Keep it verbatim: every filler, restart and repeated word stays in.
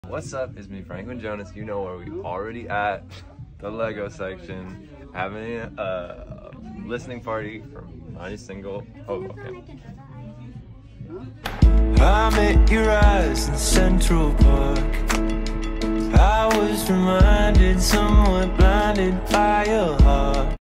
What's up? It's me, Franklin Jonas. You know where we already at the Lego section, having a listening party for my single Hoboken. I met your eyes in Central Park. I was reminded, somewhat blinded by your heart.